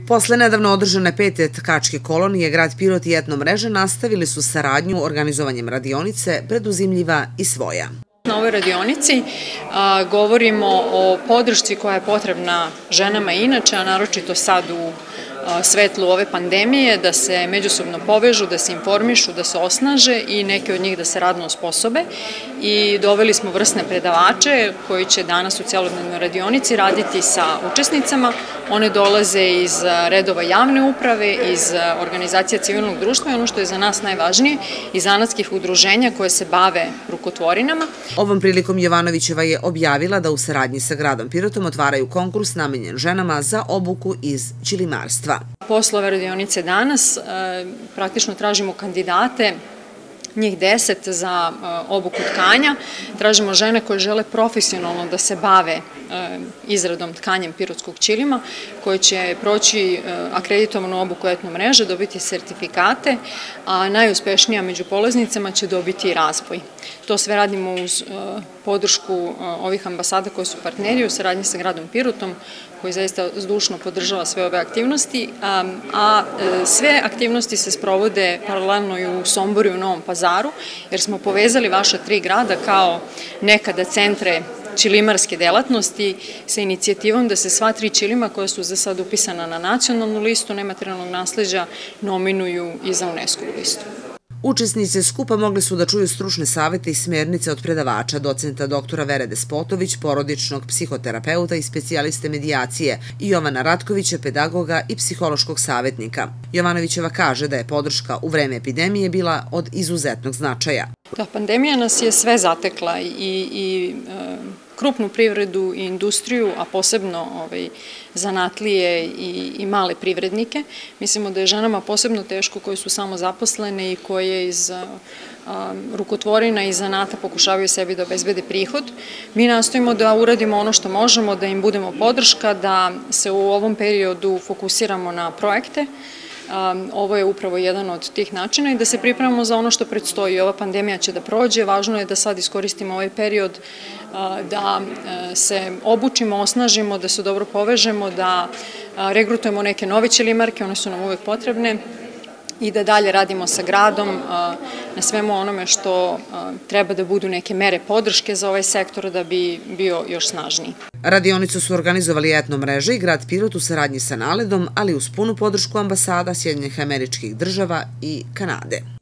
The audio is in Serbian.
Posle nedavno održane 5. tkačke kolonije, grad Pirot i etno mreža nastavili su saradnju organizovanjem radionice Preduzimljiva i svoja. Na ovoj radionici govorimo o podršci koja je potrebna ženama inače, a naročito sad u svetlu ove pandemije, da se međusobno povežu, da se informišu, da se osnaže i neke od njih da se radno osposobe. I doveli smo vrsne predavače koji će danas u celodnevnoj radionici raditi sa učesnicama. One dolaze iz redova javne uprave, iz organizacija civilnog društva i ono što je za nas najvažnije, iz zanatskih udruženja koje se bave rukotvorinama. Ovom prilikom Jovanovićeva je objavila da u saradnji sa gradom Pirotom otvaraju konkurs namenjen ženama za obuku iz ćilimarstva. Posle ove radionice danas praktično tražimo kandidate, njih 10 za obuku tkanja. Tražimo žene koje žele profesionalno da se bave izradom tkanjem pirotskog ćilima, koje će proći akreditovanu obuku etno mreže, dobiti sertifikate, a najuspešnija među polaznicama će dobiti razvoj. To sve radimo uz podršku ovih ambasada koji su partneri u saradnji sa gradom Pirotom, koji zaista zdušno podržava sve ove aktivnosti, a sve aktivnosti se sprovode paralelno i u Somboru i u Novom Pazaru, jer smo povezali vaša 3 grada kao nekada centre ćilimarske delatnosti sa inicijativom da se sva 3 ćilima koja su za sad upisana na nacionalnu listu nematerijalnog nasleđa nominuju i za UNESCO listu. Učesnice skupa mogli su da čuju stručne savete i smernice od predavača, docenta doktora Vere Despotović, porodičnog psihoterapeuta i specijaliste medijacije, i Jovana Ratkovića, pedagoga i psihološkog savjetnika. Jovanovićeva kaže da je podrška u vreme epidemije bila od izuzetnog značaja. Da, pandemija nas je sve zatekla i krupnu privredu i industriju, a posebno zanatlije i male privrednike. Mislimo da je ženama posebno teško koje su samo zaposlene i koje iz rukotvorina i zanata pokušavaju sebi da obezbede prihod. Mi nastojimo da uradimo ono što možemo, da im budemo podrška, da se u ovom periodu fokusiramo na projekte. Ovo je upravo jedan od tih načina i da se pripremamo za ono što predstoji. Ova pandemija će da prođe, važno je da sad iskoristimo ovaj period, da se obučimo, osnažimo, da se dobro povežemo, da regrutujemo neke nove ćilimarke, one su nam uvek potrebne, i da dalje radimo sa gradom na svemu onome što treba da budu neke mere podrške za ovaj sektor da bi bio još snažniji. Radionicu su organizovali etno mreža i grad Pirot u saradnji sa NALED-om, ali uz punu podršku ambasada Sjedinjenih Američkih Država i Kanade.